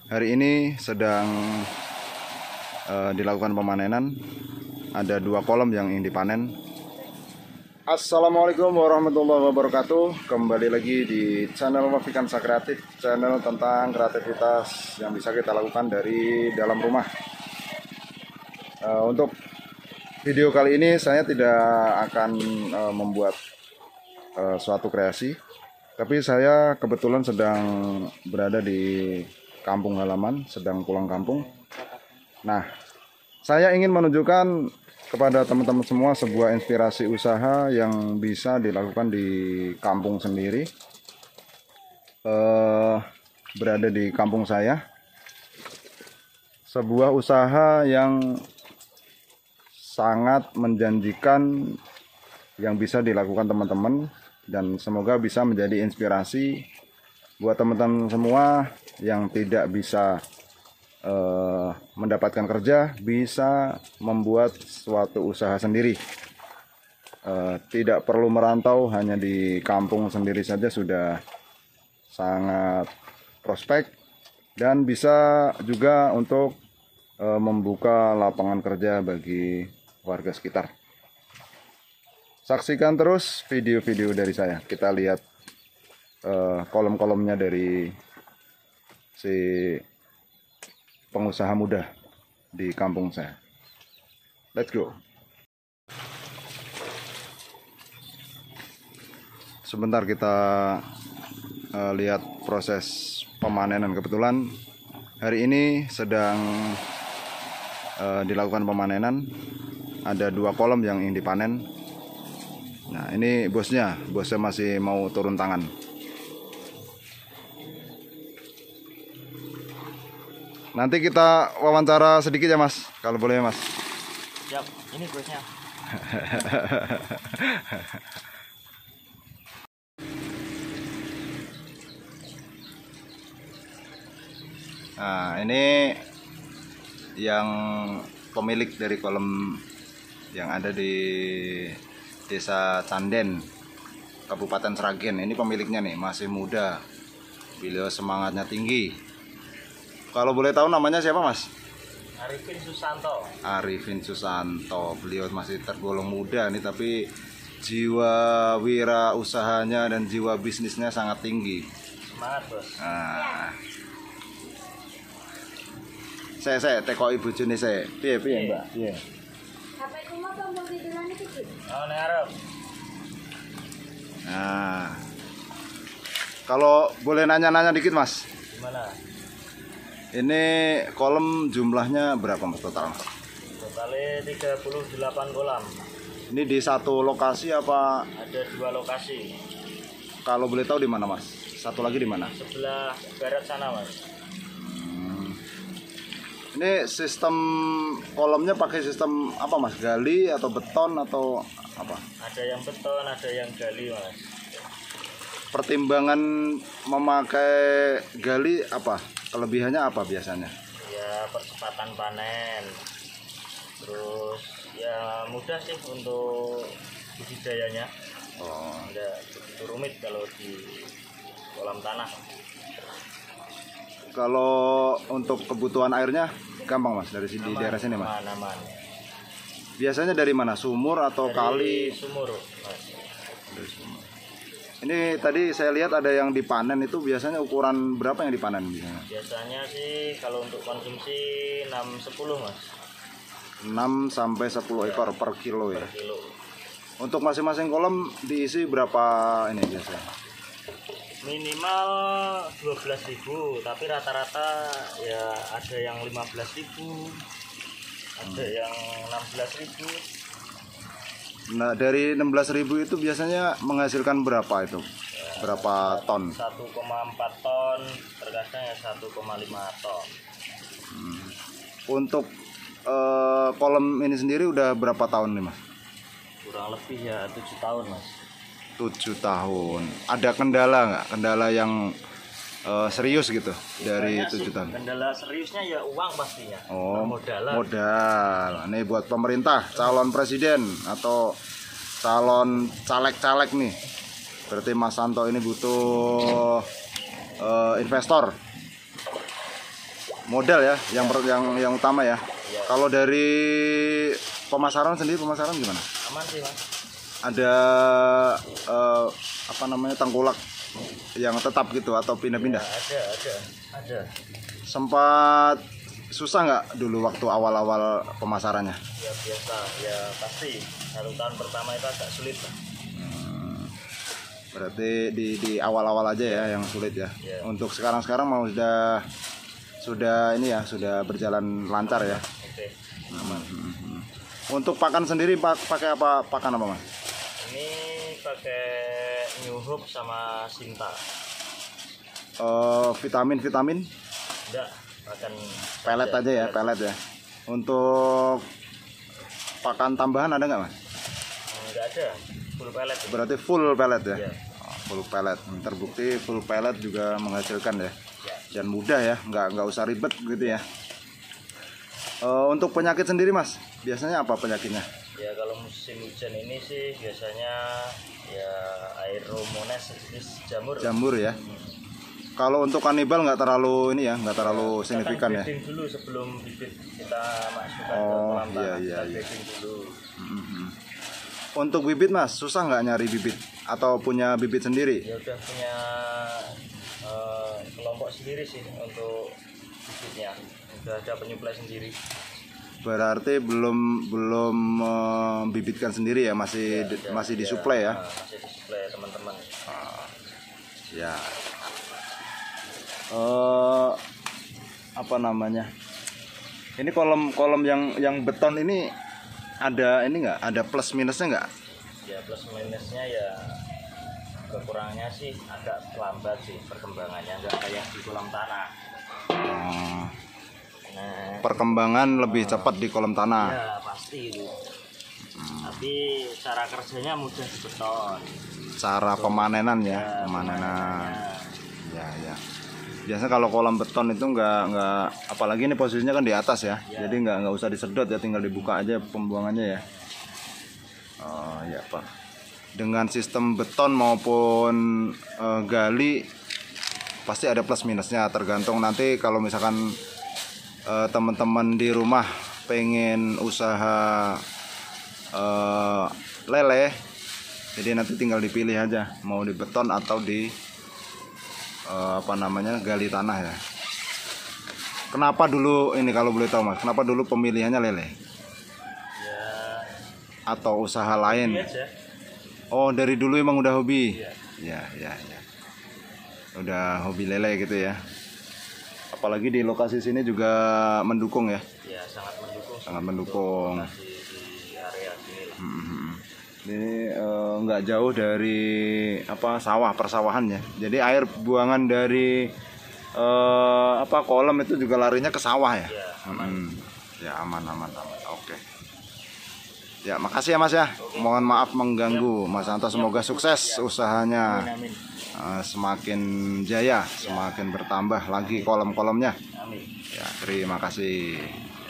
Hari ini sedang dilakukan pemanenan. Ada 2 kolom yang ingin dipanen. Assalamualaikum warahmatullahi wabarakatuh. Kembali lagi di channel Wafikansa Kreatif, channel tentang kreativitas yang bisa kita lakukan dari dalam rumah. Untuk video kali ini saya tidak akan membuat suatu kreasi, tapi saya kebetulan sedang berada di kampung halaman, sedang pulang kampung. Nah, saya ingin menunjukkan kepada teman-teman semua sebuah inspirasi usaha yang bisa dilakukan di kampung sendiri. Berada di kampung saya, sebuah usaha yang sangat menjanjikan yang bisa dilakukan teman-teman, dan semoga bisa menjadi inspirasi buat teman-teman semua yang tidak bisa mendapatkan kerja, bisa membuat suatu usaha sendiri. Tidak perlu merantau, hanya di kampung sendiri saja sudah sangat prospek, dan bisa juga untuk membuka lapangan kerja bagi warga sekitar. Saksikan terus video-video dari saya. Kita lihat kolom-kolomnya dari si pengusaha muda di kampung saya. Let's go. Sebentar kita lihat proses pemanenan. Kebetulan hari ini sedang dilakukan pemanenan. Ada 2 kolom yang ingin dipanen. Nah, ini bosnya masih mau turun tangan. Nanti kita wawancara sedikit ya Mas, kalau boleh Mas. Siap, ini bosnya. Nah, ini yang pemilik dari kolom yang ada di Desa Canden, Kabupaten Sragen. Ini pemiliknya nih, masih muda. Beliau semangatnya tinggi. Kalau boleh tahu namanya siapa Mas? Arifin Susanto. Arifin Susanto. Beliau masih tergolong muda nih, tapi jiwa wira usahanya dan jiwa bisnisnya sangat tinggi. Semangat bos. Nah, saya teko ibu june saya. Piye Mbak? Piye? Sampai rumah tombol tiduran itu gitu. Oh, ngarep. Nah, kalau boleh nanya-nanya dikit Mas, Gimana? ini kolom jumlahnya berapa Mas total? Totalnya 38 kolam. Ini di satu lokasi apa? Ada 2 lokasi. Kalau boleh tahu di mana Mas? Satu lagi di mana? Sebelah barat sana mas. Ini sistem kolomnya pakai sistem apa Mas? Gali atau beton atau apa? Ada yang beton, ada yang gali mas. Pertimbangan memakai gali apa? Kelebihannya apa biasanya? Ya percepatan panen. Terus ya mudah sih untuk budidayanya. Oh, Tidak begitu rumit kalau di kolam tanah. kalau untuk kebutuhan airnya gampang Mas dari di daerah sini Mas. Aman. Biasanya dari mana? Sumur atau Dari kali? sumur mas. Dari sumur. Ini tadi saya lihat ada yang dipanen, itu biasanya ukuran berapa yang dipanen biasanya? Biasanya sih kalau untuk konsumsi 6-10 mas 6 sampai 10 ekor per kilo ya. per kilo. Untuk masing-masing kolom diisi berapa ini biasanya? Minimal 12.000, tapi rata-rata ya ada yang 15.000, ada yang 16.000. Nah, dari 16.000 itu biasanya menghasilkan berapa itu? Berapa ton? 1,4 ton, terkadang ya 1,5 ton. Untuk kolom ini sendiri udah berapa tahun nih Mas? Kurang lebih ya 7 tahun mas. 7 tahun. Ada kendala nggak? Kendala yang serius gitu dari Banyak 7 sih, tahun? kendala seriusnya ya uang pastinya. Oh, Permodalan. modal. Ini buat pemerintah, calon presiden atau calon caleg-caleg nih. Berarti Mas Santo ini butuh investor. modal ya, yang utama ya. Iya. Kalau dari pemasaran sendiri, pemasaran gimana? Aman sih mas. Ada apa namanya, tengkulak yang tetap gitu atau pindah-pindah? Ya, ada. Sempat susah nggak dulu waktu awal-awal pemasarannya? Ya biasa, ya pasti. 1 tahun pertama itu agak sulit lah. Berarti di awal-awal aja ya yang sulit ya. Iya. Untuk sekarang mau sudah ini ya, sudah berjalan lancar ya. Oke, aman. Untuk pakan sendiri pakai apa, pakan apa mas? Ini pakai New Hope sama Sinta. Vitamin Enggak, makan pelet aja ya, pelet ya. Untuk pakan tambahan ada nggak mas? Enggak ada, full pelet. Berarti full pelet ya. Iya. Full pelet, terbukti full pelet juga menghasilkan ya. Ya. Dan mudah ya, nggak usah ribet gitu ya. Untuk penyakit sendiri mas, biasanya apa penyakitnya? Ya kalau musim hujan ini sih biasanya ya Aeromonas jenis jamur. Jamur ya. Kalau untuk kanibal nggak terlalu ini ya, nggak terlalu Kita signifikan ya. breeding dulu sebelum bibit kita masukkan ke Oh, kolam tanah. iya. Kita breeding dulu. Untuk bibit mas, susah nggak nyari bibit atau punya bibit sendiri? Ya udah punya kelompok sendiri sih untuk bibitnya. Udah ada penyuplai sendiri. Berarti belum membibitkan sendiri ya, masih disuplai ya. Masih disuplai teman-teman. Ya. Apa namanya? Ini kolom yang beton ini ada ini nggak? Ada plus minusnya nggak? Ya plus minusnya ya kekurangannya sih agak lambat sih perkembangannya, nggak kayak di kolam tanah. Nah, Perkembangan lebih cepat di kolam tanah. ya pasti itu. Tapi cara kerjanya mudah di beton. Cara pemanenan ya, Ya, pemanenan. Ya. Biasanya kalau kolam beton itu nggak, apalagi ini posisinya kan di atas ya. Jadi nggak usah disedot ya, tinggal dibuka aja pembuangannya ya. Oh ya Pak. Dengan sistem beton maupun gali pasti ada plus minusnya, tergantung nanti kalau misalkan teman-teman di rumah pengen usaha lele, jadi nanti tinggal dipilih aja mau di beton atau di gali tanah ya. Kenapa dulu ini, kalau boleh tahu mas, kenapa dulu pemilihannya lele Ya atau usaha lain? ini aja. Oh dari dulu emang udah hobi. Iya. Ya. Udah hobi lele gitu ya. Apalagi di lokasi sini juga mendukung ya. Ya sangat mendukung. Sangat mendukung. Di area sini lah. Ini nggak jauh dari persawahan ya. Jadi air buangan dari kolam itu juga larinya ke sawah ya. Ya aman. Ya aman. Oke. Ya makasih ya mas ya. Mohon maaf mengganggu Mas Santo. Semoga sukses usahanya. Amin. Semakin jaya, semakin bertambah lagi kolam-kolamnya. Amin. Ya terima kasih.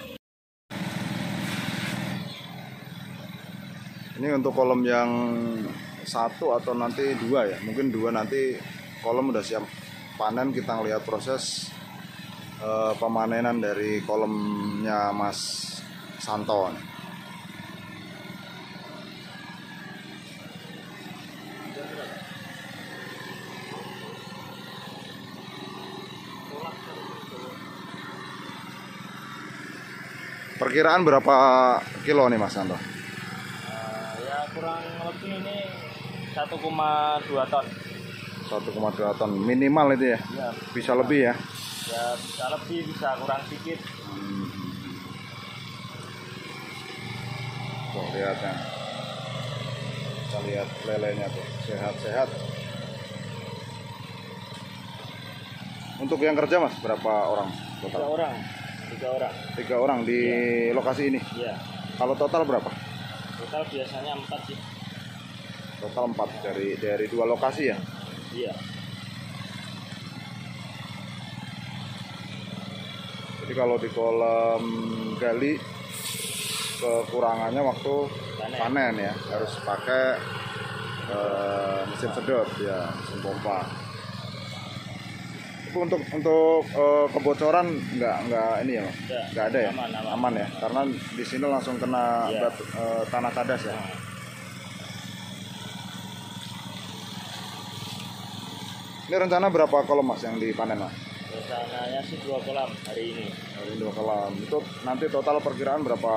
Ini untuk kolam yang 1 atau nanti 2 ya, mungkin 2 nanti kolam udah siap panen. Kita ngelihat proses pemanenan dari kolamnya Mas Santo. Perkiraan berapa kilo nih Mas Santo? Ya kurang lebih ini 1,2 ton. 1,2 ton minimal itu ya? Ya, Bisa lebih ya? ya bisa lebih, bisa kurang sedikit. Tuh lihatnya. Kita lihat lelenya tuh, sehat-sehat. Untuk yang kerja Mas, berapa orang total? 3 orang. 3 orang di lokasi ini. Iya. Kalau total berapa? Total biasanya 4 sih. Total 4 dari 2 lokasi ya. Iya. Jadi kalau di kolam gali kekurangannya waktu panen ya, harus pakai mesin sedot ya, mesin pompa. Itu untuk kebocoran nggak ini ya, Mas? Nggak ada ya? Aman, aman. Aman ya, karena di sini langsung kena Iya. tanah kadas ya. Nah, Ini rencana berapa kolom Mas yang dipanen Mas? rencananya sih 2 kolam hari ini. Dari 2 kolam. Itu nanti total perkiraan berapa?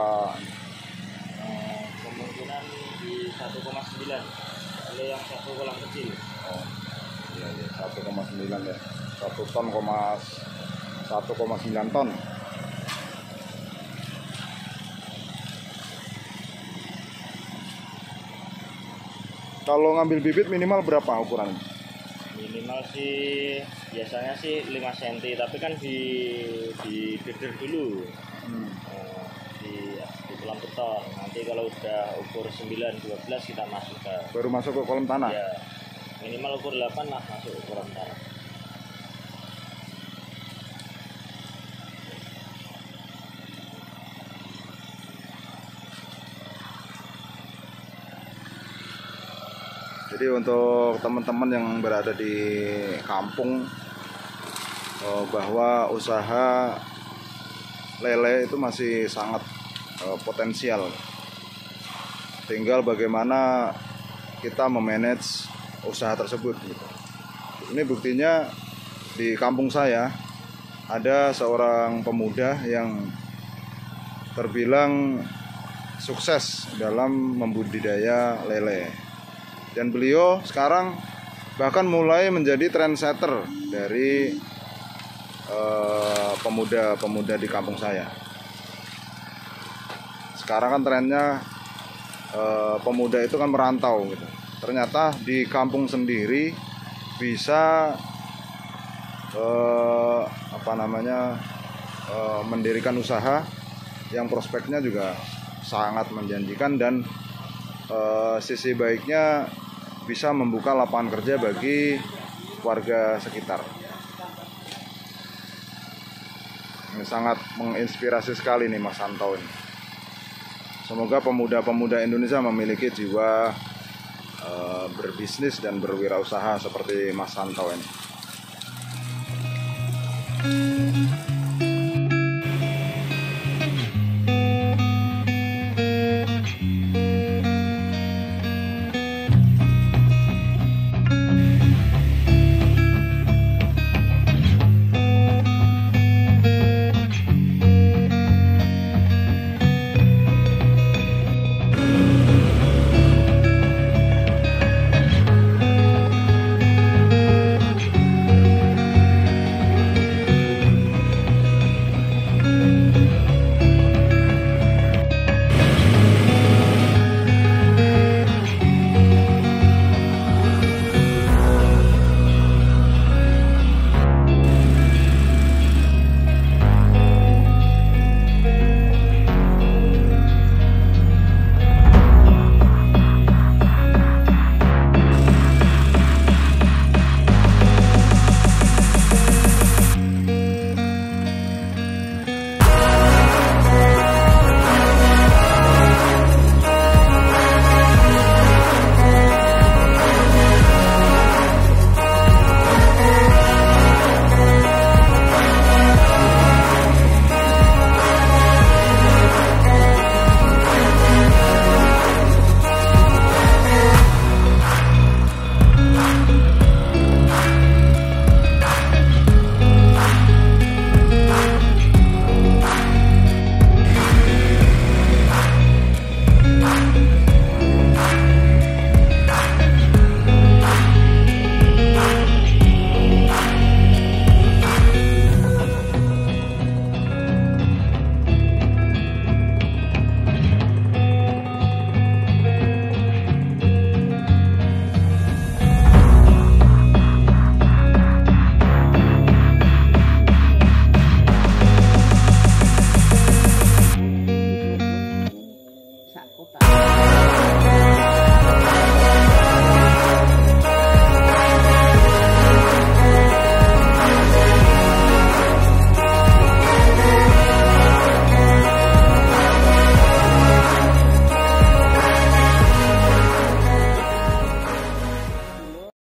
Kemungkinan di 1,9. Kalau yang 1 kolam kecil. Oh, iya, iya. 1,9 ya. 1,9 ton. Kalau ngambil bibit minimal berapa ukuran? Minimal sih biasanya sih 5 cm, tapi kan di deder dulu. Di kolam beton. Nanti kalau udah ukur 9 12 kita masukkan. Baru masuk ke kolam tanah. Ya, minimal ukur 8 lah masuk ke kolam tanah. Jadi untuk teman-teman yang berada di kampung, bahwa usaha lele itu masih sangat potensial. Tinggal bagaimana kita memanage usaha tersebut gitu. Ini buktinya di kampung saya ada seorang pemuda yang terbilang sukses dalam membudidaya lele. Dan beliau sekarang bahkan mulai menjadi trendsetter dari pemuda-pemuda di kampung saya. Sekarang kan trennya pemuda itu kan merantau gitu. Ternyata di kampung sendiri bisa mendirikan usaha yang prospeknya juga sangat menjanjikan, dan sisi baiknya bisa membuka lapangan kerja bagi warga sekitar. Ini sangat menginspirasi sekali nih Mas Santo ini. Semoga pemuda-pemuda Indonesia memiliki jiwa berbisnis dan berwirausaha seperti Mas Santo ini.